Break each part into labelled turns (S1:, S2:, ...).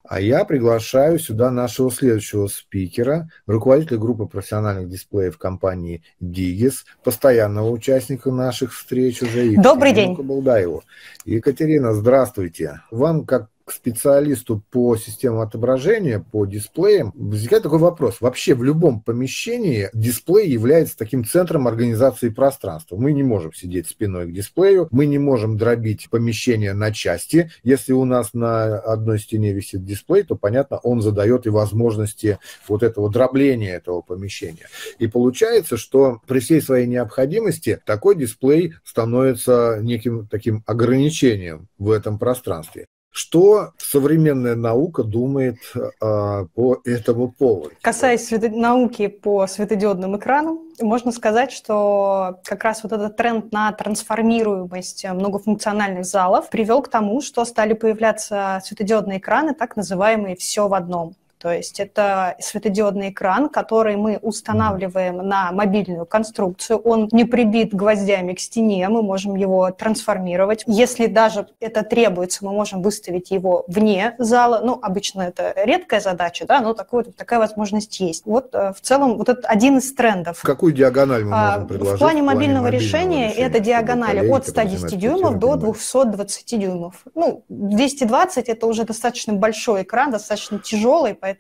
S1: А я приглашаю сюда нашего следующего спикера, руководителя группы профессиональных дисплеев компании Digis, постоянного участника наших встреч уже,
S2: Добрый
S1: Екатерину
S2: день.
S1: Кабалдаеву. Екатерина, здравствуйте. Вам, как к специалисту по системам отображения, по дисплеям, возникает такой вопрос. Вообще в любом помещении дисплей является таким центром организации пространства. Мы не можем сидеть спиной к дисплею, мы не можем дробить помещение на части. Если у нас на одной стене висит дисплей, то, понятно, он задает и возможности вот этого дробления этого помещения. И получается, что при всей своей необходимости такой дисплей становится неким таким ограничением в этом пространстве. Что современная наука думает по этому поводу?
S2: Касаясь науки по светодиодным экранам, можно сказать, что как раз вот этот тренд на трансформируемость многофункциональных залов привел к тому, что стали появляться светодиодные экраны, так называемые «все в одном». То есть это светодиодный экран, который мы устанавливаем на мобильную конструкцию. Он не прибит гвоздями к стене, мы можем его трансформировать. Если даже это требуется, мы можем выставить его вне зала. Ну, обычно это редкая задача, да, но такая возможность есть. Вот в целом вот это один из трендов.
S1: Какую диагональ мы можем предложить?
S2: В плане мобильного решения это диагонали от 110 дюймов до 220 дюймов. Ну, 220 – это уже достаточно большой экран, достаточно тяжелый, поэтому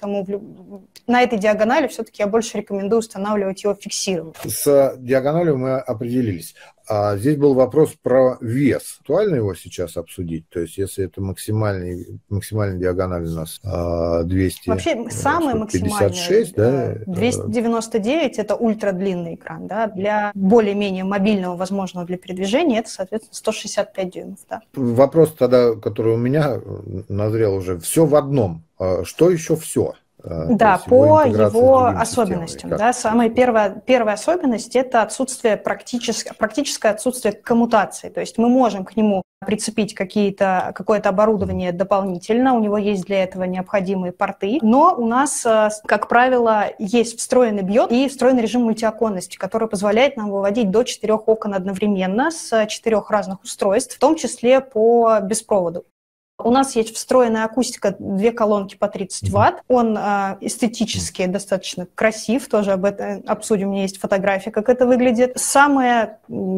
S2: на этой диагонали все-таки я больше рекомендую устанавливать его фиксированно.
S1: С диагональю мы определились. А здесь был вопрос про вес. Актуально его сейчас обсудить? То есть, если это максимальная диагональ у нас 200,
S2: вообще, самый максимальный, да? 299 – это ультрадлинный экран. Да? Для более-менее мобильного, возможного для передвижения, это, соответственно, 165 дюймов. Да.
S1: Вопрос тогда, который у меня назрел уже, все в одном. Что еще все?
S2: Да, по его особенностям. Да, самая первая особенность – это практическое отсутствие коммутации. То есть мы можем к нему прицепить какое-то оборудование дополнительно, у него есть для этого необходимые порты, но у нас, как правило, есть встроенный биот и встроенный режим мультиоконности, который позволяет нам выводить до 4 окон одновременно с 4 разных устройств, в том числе по беспроводу. У нас есть встроенная акустика, 2 колонки по 30 Вт. Он эстетически достаточно красив, тоже об этом обсудим, у меня есть фотография, как это выглядит. Самое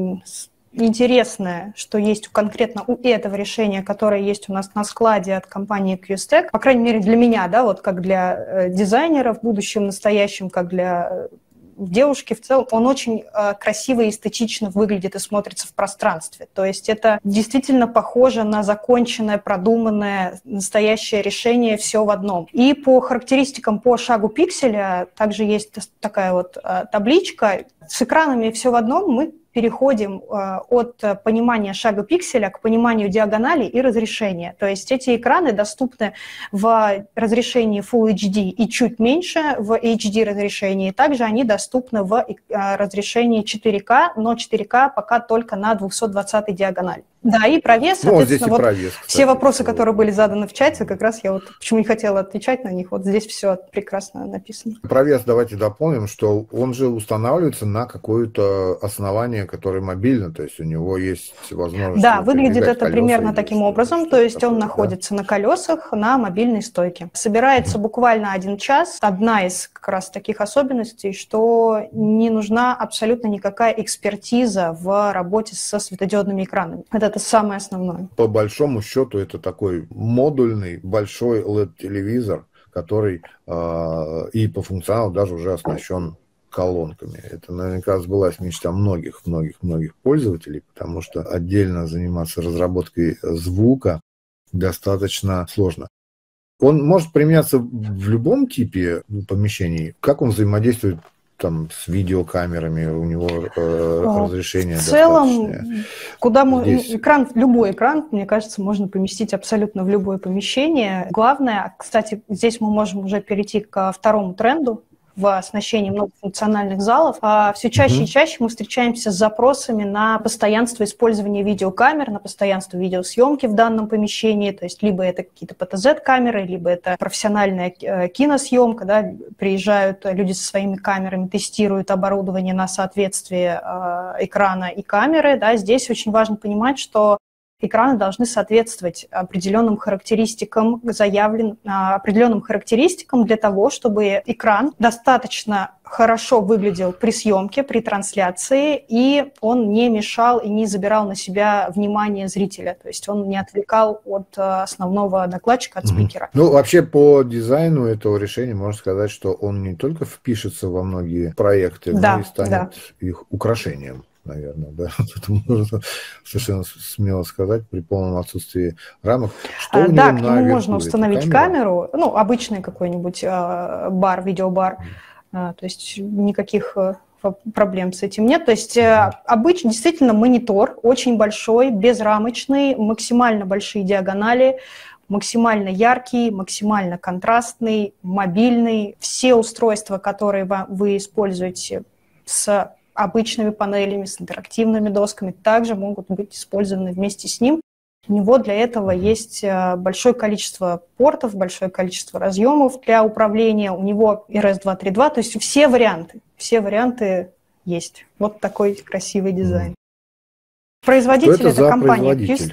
S2: интересное, что есть конкретно у этого решения, которое есть у нас на складе от компании QSTEC, по крайней мере для меня, да, вот как для дизайнера в будущем, настоящем, как для девушки в целом, он очень красиво и эстетично выглядит и смотрится в пространстве. То есть это действительно похоже на законченное, продуманное, настоящее решение все в одном. И по характеристикам по шагу пикселя также есть такая вот табличка. С экранами все в одном мы переходим от понимания шага пикселя к пониманию диагонали и разрешения. То есть эти экраны доступны в разрешении Full HD и чуть меньше в HD разрешении. Также они доступны в разрешении 4К, но 4К пока только на 220 диагонали. Да, и про вес, соответственно, вот
S1: про вес, кстати,
S2: все вопросы, которые были заданы в чате, как раз я вот почему не хотела отвечать на них, вот здесь все прекрасно написано.
S1: Про вес давайте дополним, что он же устанавливается на какое-то основание, которое мобильно, то есть у него есть возможность...
S2: Да, выглядит это примерно таким образом, то есть он находится на колесах на мобильной стойке. Собирается буквально 1 час. Одна из как раз таких особенностей, что не нужна абсолютно никакая экспертиза в работе со светодиодными экранами. Это самое основное.
S1: По большому счету это такой модульный большой LED-телевизор, который и по функционалу даже уже оснащен колонками. Это наверняка сбылась мечта многих пользователей, потому что отдельно заниматься разработкой звука достаточно сложно. Он может применяться в любом типе помещений. Как он взаимодействует там с видеокамерами, у него разрешение достаточное.
S2: В целом, любой экран, мне кажется, можно поместить абсолютно в любое помещение. Главное, кстати, здесь мы можем уже перейти ко второму тренду в оснащении многофункциональных залов. Все чаще и чаще мы встречаемся с запросами на постоянство использования видеокамер, на постоянство видеосъемки в данном помещении. То есть либо это какие-то ПТЗ-камеры, либо это профессиональная киносъемка. Да, приезжают люди со своими камерами, тестируют оборудование на соответствие экрана и камеры. Да. Здесь очень важно понимать, что Экраны должны соответствовать определенным характеристикам, определенным характеристикам для того, чтобы экран достаточно хорошо выглядел при съемке, при трансляции, и он не мешал и не забирал на себя внимание зрителя. То есть он не отвлекал от основного докладчика, от спикера.
S1: Ну, вообще по дизайну этого решения можно сказать, что он не только впишется во многие проекты, но и станет их украшением. Наверное, да. Это можно совершенно смело сказать при полном отсутствии рамок.
S2: Что у да, к нему можно установить камеру, ну, обычный какой-нибудь бар, видеобар, то есть никаких проблем с этим нет. То есть обычно действительно монитор очень большой, безрамочный, максимально большие диагонали, максимально яркий, максимально контрастный, мобильный. Все устройства, которые вы используете с обычными панелями, с интерактивными досками, также могут быть использованы вместе с ним. У него для этого есть большое количество портов, большое количество разъемов для управления. У него RS-232, то есть все варианты есть. Вот такой красивый дизайн. Производитель – это компания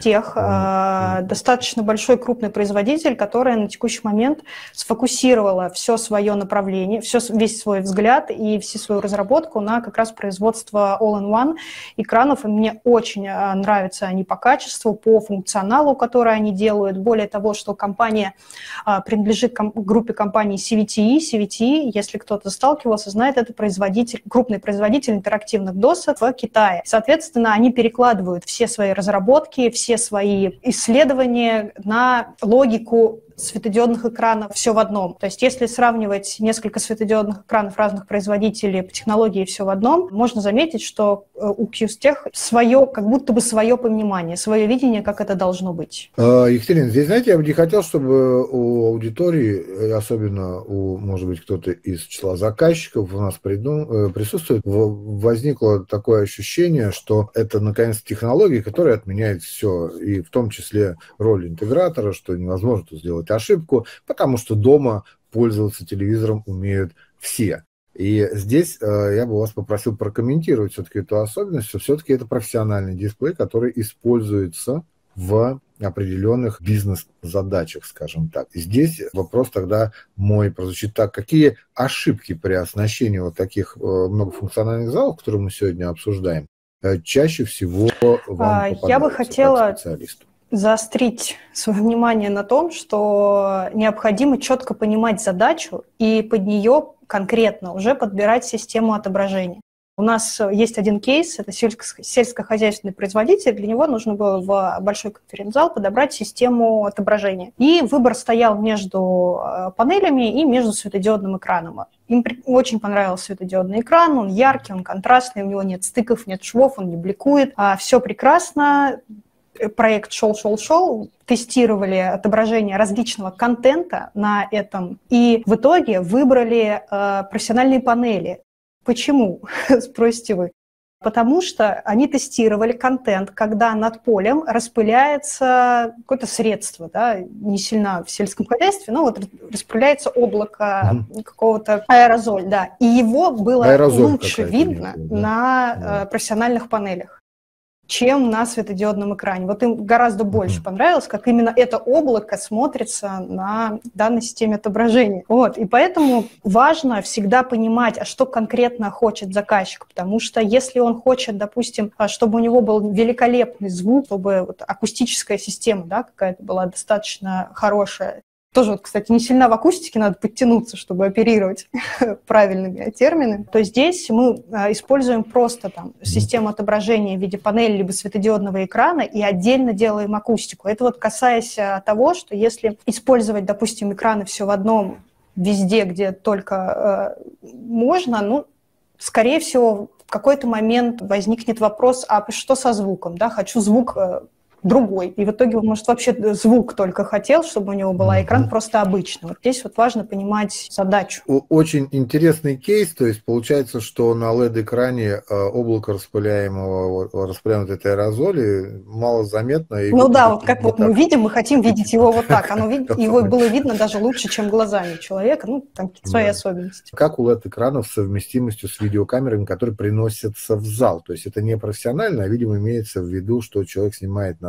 S2: QSTech, достаточно большой крупный производитель, которая на текущий момент сфокусировала все свое направление, весь свой взгляд и всю свою разработку на как раз производство All-in-One экранов. И мне очень нравятся они по качеству, по функционалу, который они делают. Более того, что компания принадлежит группе компаний CVTE. CVTE, если кто-то сталкивался, знает, это крупный производитель интерактивных досок в Китае. Соответственно, они перекладывают все свои разработки, все свои исследования на логику светодиодных экранов, все в одном. То есть если сравнивать несколько светодиодных экранов разных производителей по технологии все в одном, можно заметить, что у QSTech свое, как будто бы свое понимание, свое видение, как это должно быть.
S1: Екатерина, здесь, знаете, я бы не хотел, чтобы у аудитории, особенно у, может быть, кто-то из числа заказчиков у нас присутствует, возникло такое ощущение, что это, наконец, технология, которая отменяет все, и в том числе роль интегратора, что невозможно тут сделать ошибку, потому что дома пользоваться телевизором умеют все. И здесь я бы вас попросил прокомментировать все-таки эту особенность, что все-таки это профессиональный дисплей, который используется в определенных бизнес-задачах, скажем так. И здесь вопрос тогда мой прозвучит так. Какие ошибки при оснащении вот таких многофункциональных залов, которые мы сегодня обсуждаем, чаще всего вам попадаются?
S2: Я бы хотела заострить свое внимание на том, что необходимо четко понимать задачу и под нее конкретно уже подбирать систему отображения. У нас есть один кейс, это сельскохозяйственный производитель, для него нужно было в большой конференц-зал подобрать систему отображения. И выбор стоял между панелями и между светодиодным экраном. Им очень понравился светодиодный экран, он яркий, он контрастный, у него нет стыков, нет швов, он не бликует, все прекрасно. Проект шел, тестировали отображение различного контента на этом, и в итоге выбрали профессиональные панели. Почему, спросите вы? Потому что они тестировали контент, когда над полем распыляется какое-то средство, да, не сильно в сельском хозяйстве, но вот распыляется облако какого-то аэрозоль, да, и его было лучше видно на профессиональных панелях, чем на светодиодном экране. Вот им гораздо больше понравилось, как именно это облако смотрится на данной системе отображения. Вот. И поэтому важно всегда понимать, а что конкретно хочет заказчик, потому что если он хочет, допустим, чтобы у него был великолепный звук, чтобы вот акустическая система, да, какая-то была достаточно хорошая, тоже, вот, кстати, не сильно в акустике, надо подтянуться, чтобы оперировать правильными терминами, то здесь мы используем просто там систему отображения в виде панели либо светодиодного экрана и отдельно делаем акустику. Это вот касаясь того, что если использовать, допустим, экраны все в одном, везде, где только можно, ну, скорее всего, в какой-то момент возникнет вопрос, а что со звуком, да, хочу звук другой. И в итоге он, может, вообще звук только хотел, чтобы у него был экран просто обычный. Вот здесь вот важно понимать задачу.
S1: Очень интересный кейс. То есть получается, что на LED-экране облако распыляемой этой аэрозоли малозаметно.
S2: Ну да, вот как вот мы видим, мы хотим видеть его вот так. Его было видно даже лучше, чем глазами человека. Ну, там свои особенности.
S1: Как у LED-экранов с совместимостью с видеокамерами, которые приносятся в зал? То есть это не профессионально, а, видимо, имеется в виду, что человек снимает на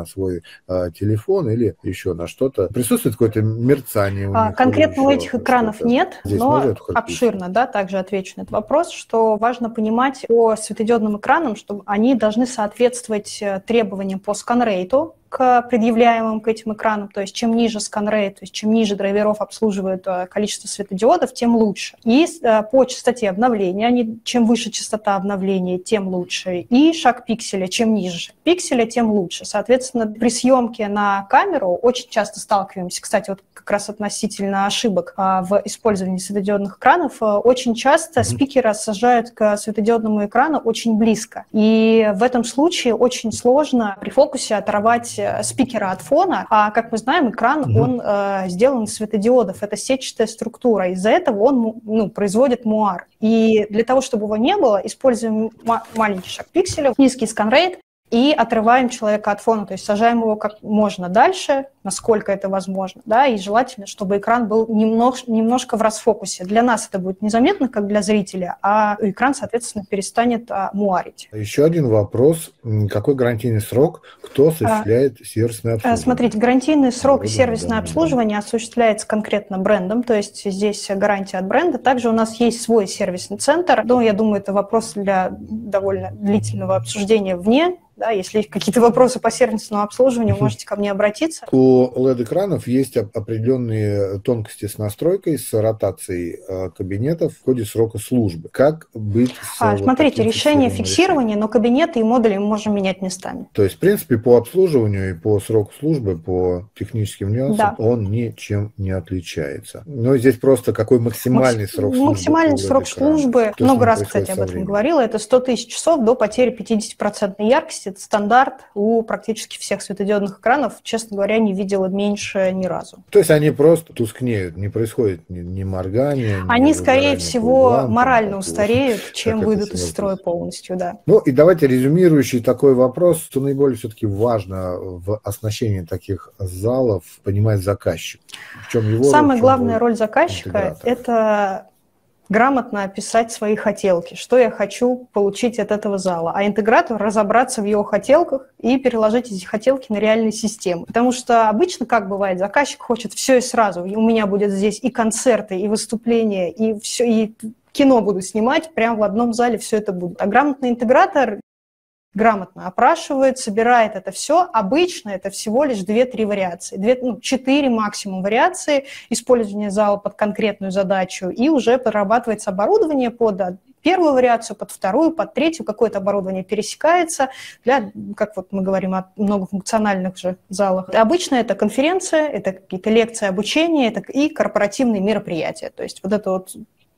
S1: на свой телефон или еще на что-то. Присутствует какое-то мерцание у них?
S2: Конкретно у этих экранов нет,
S1: здесь
S2: но обширно, да, также отвечу на этот вопрос, что важно понимать по светодиодным экранам, что они должны соответствовать требованиям по сканрейту, к предъявляемым к этим экранам, то есть чем ниже сканрейт, то есть чем ниже драйверов обслуживают количество светодиодов, тем лучше. И по частоте обновления, чем выше частота обновления, тем лучше. И шаг пикселя, чем ниже шаг пикселя, тем лучше. Соответственно, при съемке на камеру очень часто сталкиваемся, кстати, вот как раз относительно ошибок в использовании светодиодных экранов, очень часто спикеры сажают к светодиодному экрану очень близко. И в этом случае очень сложно при фокусе оторвать спикера от фона, а, как мы знаем, экран, он сделан из светодиодов, это сетчатая структура, из-за этого он производит муар. И для того, чтобы его не было, используем маленький шаг пикселя, низкий сканрейт, и отрываем человека от фона, то есть сажаем его как можно дальше, насколько это возможно, да, и желательно, чтобы экран был немножко в расфокусе. Для нас это будет незаметно, как для зрителя, а экран, соответственно, перестанет муарить.
S1: Еще один вопрос. Какой гарантийный срок? Кто осуществляет сервисное обслуживание?
S2: Смотрите, гарантийный срок и сервисное обслуживание осуществляется конкретно брендом, то есть здесь гарантия от бренда. Также у нас есть свой сервисный центр, но я думаю, это вопрос для довольно длительного обсуждения вне. Да, если есть какие-то вопросы по сервисному обслуживанию, можете ко мне обратиться.
S1: У LED-экранов есть определенные тонкости с настройкой, с ротацией кабинетов в ходе срока службы. Как быть с
S2: Смотрите, решение фиксирования, но кабинеты и модули мы можем менять местами.
S1: То есть, в принципе, по обслуживанию и по сроку службы, по техническим нюансам, он ничем не отличается. Но здесь просто какой максимальный срок службы.
S2: Максимальный срок службы, много раз, кстати, об этом говорила, это 100 тысяч часов до потери 50% яркости. Это стандарт у практически всех светодиодных экранов. Честно говоря, не видела меньше ни разу.
S1: То есть они просто тускнеют, не происходит ни моргания,
S2: они, скорее всего, морально устареют, чем выйдут из строя полностью, да.
S1: Ну и давайте резюмирующий такой вопрос, что наиболее все-таки важно в оснащении таких залов понимать заказчик. В чем его
S2: Самая главная роль заказчика – это грамотно описать свои хотелки, что я хочу получить от этого зала, а интегратор разобраться в его хотелках и переложить эти хотелки на реальные системы. Потому что обычно, как бывает, заказчик хочет все и сразу. И у меня будет здесь и концерты, и выступления, и все, и кино буду снимать, прямо в одном зале все это будет. А грамотный интегратор грамотно опрашивает, собирает это все. Обычно это всего лишь 2-3 вариации, 4 максимум вариации использования зала под конкретную задачу, и уже прорабатывается оборудование под первую вариацию, под вторую, под третью, какое-то оборудование пересекается для, как вот мы говорим о многофункциональных же залах. Обычно это конференция, это какие-то лекции, обучение, это и корпоративные мероприятия. То есть вот это вот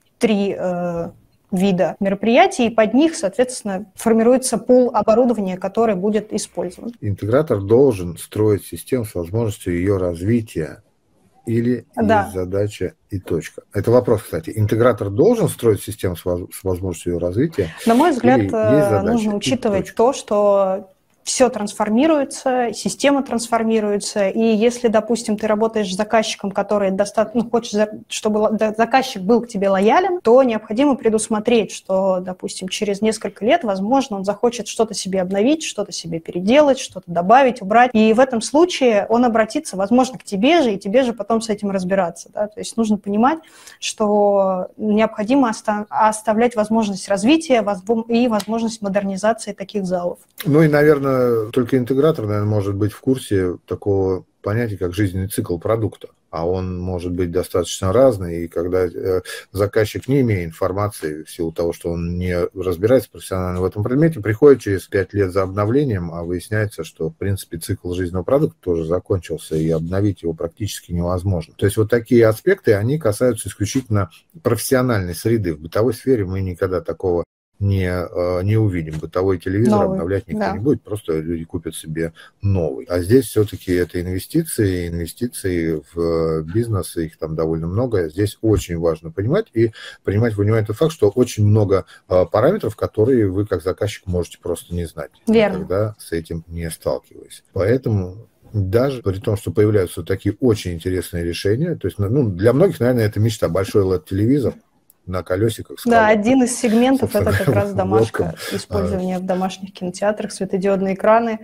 S2: 3 вида мероприятий, и под них, соответственно, формируется пул оборудования, которое будет использован.
S1: Интегратор должен строить систему с возможностью ее развития или есть задача и точка? Это вопрос, кстати. Интегратор должен строить систему с возможностью ее развития?
S2: На мой взгляд, нужно учитывать то, что все трансформируется, система трансформируется, и если, допустим, ты работаешь с заказчиком, который достаточно хочешь, чтобы заказчик был к тебе лоялен, то необходимо предусмотреть, что, допустим, через несколько лет, возможно, он захочет что-то себе обновить, что-то себе переделать, что-то добавить, убрать, и в этом случае он обратится, возможно, к тебе же, и тебе же потом с этим разбираться. Да? То есть нужно понимать, что необходимо оставлять возможность развития и возможность модернизации таких залов.
S1: Ну и, наверное, только интегратор, наверное, может быть в курсе такого понятия, как жизненный цикл продукта. А он может быть достаточно разный, и когда заказчик, не имея информации, в силу того, что он не разбирается профессионально в этом предмете, приходит через 5 лет за обновлением, а выясняется, что, в принципе, цикл жизненного продукта тоже закончился, и обновить его практически невозможно. То есть вот такие аспекты, они касаются исключительно профессиональной среды. В бытовой сфере мы никогда такого не увидим. Бытовой телевизор новый обновлять никто не будет, просто люди купят себе новый. А здесь все-таки это инвестиции в бизнес, их там довольно много. Здесь очень важно понимать и принимать во внимание тот факт, что очень много параметров, которые вы как заказчик можете просто не знать, никогда с этим не сталкиваясь. Поэтому даже при том, что появляются такие очень интересные решения, то есть для многих, наверное, это мечта, большой LED-телевизор на колесиках.
S2: Да, один из сегментов – это как раз домашка, использование в домашних кинотеатрах, светодиодные экраны.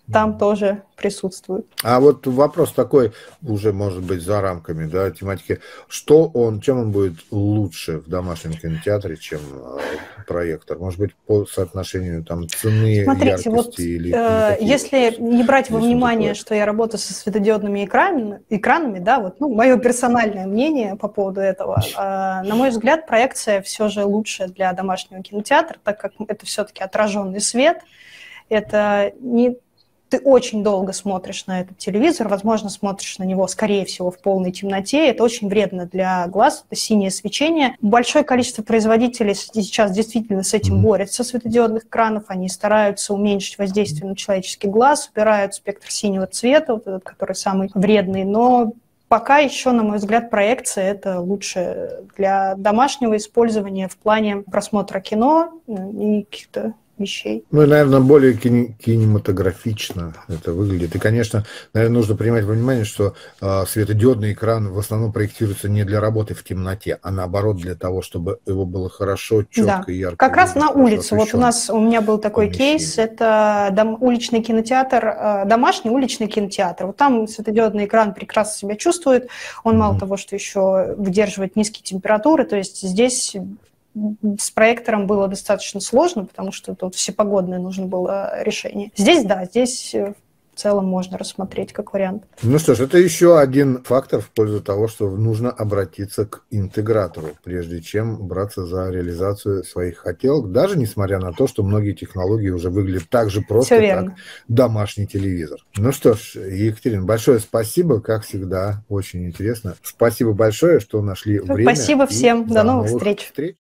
S2: там тоже присутствует.
S1: А вот вопрос такой, уже может быть за рамками, да, тематики. Чем он будет лучше в домашнем кинотеатре, чем проектор? Может быть, по соотношению там цены,
S2: Смотрите,
S1: яркости или
S2: если не брать во внимание, что я работаю со светодиодными экранами, да, вот, мое персональное мнение по поводу этого, на мой взгляд, проекция все же лучше для домашнего кинотеатра, так как это все-таки отраженный свет, это не... Ты очень долго смотришь на этот телевизор, возможно, смотришь на него, скорее всего, в полной темноте. Это очень вредно для глаз, это синее свечение. Большое количество производителей сейчас действительно с этим борются, светодиодных экранов. Они стараются уменьшить воздействие на человеческий глаз, убирают спектр синего цвета, вот этот, который самый вредный. Но пока еще, на мой взгляд, проекция – это лучше для домашнего использования в плане просмотра кино и каких-то вещей.
S1: Наверное, более кинематографично это выглядит. И, конечно, наверное, нужно принимать во внимание, что светодиодный экран в основном проектируется не для работы в темноте, а наоборот для того, чтобы его было хорошо, четко и ярко.
S2: Как раз на улице. Вот у меня был такой кейс, это уличный кинотеатр, домашний уличный кинотеатр. Вот там светодиодный экран прекрасно себя чувствует, он мало того, что еще выдерживает низкие температуры, то есть здесь с проектором было достаточно сложно, потому что тут всепогодное нужно было решение. Здесь в целом можно рассмотреть как вариант.
S1: Ну что ж, это еще один фактор в пользу того, что нужно обратиться к интегратору, прежде чем браться за реализацию своих хотелок, даже несмотря на то, что многие технологии уже выглядят так же просто, как домашний телевизор. Ну что ж, Екатерина, большое спасибо, как всегда, очень интересно. Спасибо большое, что нашли время.
S2: Спасибо всем, до новых встреч.